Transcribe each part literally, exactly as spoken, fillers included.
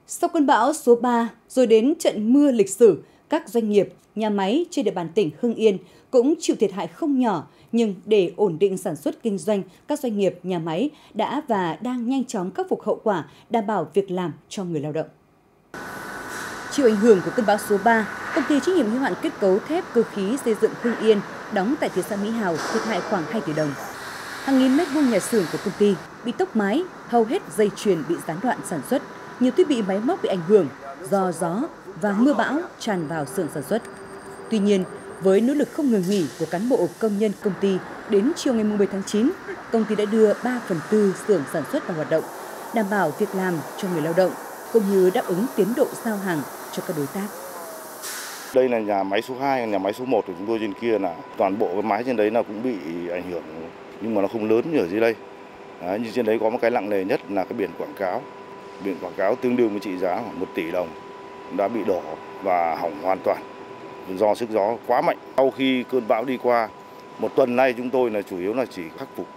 Sau cơn bão số ba, rồi đến trận mưa lịch sử, các doanh nghiệp, nhà máy trên địa bàn tỉnh Hưng Yên cũng chịu thiệt hại không nhỏ, nhưng để ổn định sản xuất kinh doanh, các doanh nghiệp, nhà máy đã và đang nhanh chóng khắc phục hậu quả, đảm bảo việc làm cho người lao động. Chịu ảnh hưởng của cơn bão số ba, công ty trách nhiệm hữu hạn kết cấu thép cơ khí xây dựng Hưng Yên đóng tại thị xã Mỹ Hào thiệt hại khoảng hai tỷ đồng. Hàng nghìn mét vuông nhà xưởng của công ty bị tốc mái, hầu hết dây chuyền bị gián đoạn sản xuất, nhiều thiết bị máy móc bị ảnh hưởng do gió và mưa bão tràn vào xưởng sản xuất. Tuy nhiên, với nỗ lực không ngừng nghỉ của cán bộ công nhân công ty, đến chiều ngày mười tháng chín, công ty đã đưa ba phần tư xưởng sản xuất vào hoạt động, đảm bảo việc làm cho người lao động, cũng như đáp ứng tiến độ giao hàng cho các đối tác. Đây là nhà máy số hai, nhà máy số một của chúng tôi trên kia là toàn bộ cái mái trên đấy là cũng bị ảnh hưởng, nhưng mà nó không lớn như ở dưới đây. Đấy, như trên đấy có một cái nặng nề nhất là cái biển quảng cáo. Biển quảng cáo tương đương với trị giá khoảng một tỷ đồng đã bị đổ và hỏng hoàn toàn do sức gió quá mạnh. Sau khi cơn bão đi qua, một tuần nay chúng tôi là chủ yếu là chỉ khắc phục.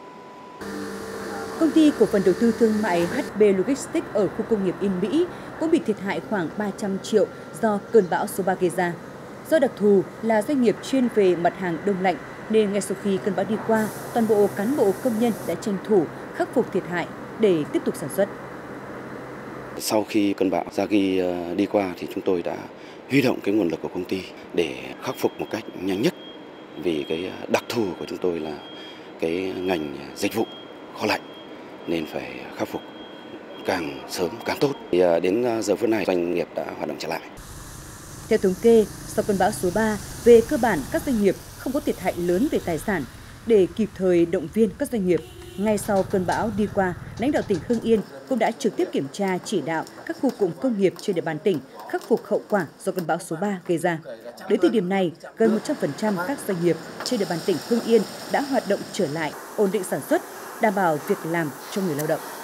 Công ty cổ phần đầu tư thương mại hát bê Logistics ở khu công nghiệp Yên Mỹ cũng bị thiệt hại khoảng ba trăm triệu do cơn bão số ba gây ra. Do đặc thù là doanh nghiệp chuyên về mặt hàng đông lạnh, nên ngay sau khi cơn bão đi qua, toàn bộ cán bộ công nhân đã tranh thủ khắc phục thiệt hại để tiếp tục sản xuất. Sau khi cơn bão Yagi đi qua thì chúng tôi đã huy động cái nguồn lực của công ty để khắc phục một cách nhanh nhất, vì cái đặc thù của chúng tôi là cái ngành dịch vụ kho lạnh nên phải khắc phục càng sớm càng tốt. Thì đến giờ phút này doanh nghiệp đã hoạt động trở lại. Theo thống kê, sau cơn bão số ba, về cơ bản các doanh nghiệp không có thiệt hại lớn về tài sản. Để kịp thời động viên các doanh nghiệp, ngay sau cơn bão đi qua, lãnh đạo tỉnh Hưng Yên cũng đã trực tiếp kiểm tra chỉ đạo các khu cụm công nghiệp trên địa bàn tỉnh khắc phục hậu quả do cơn bão số ba gây ra. Đến thời điểm này, gần một trăm phần trăm các doanh nghiệp trên địa bàn tỉnh Hưng Yên đã hoạt động trở lại, ổn định sản xuất, đảm bảo việc làm cho người lao động.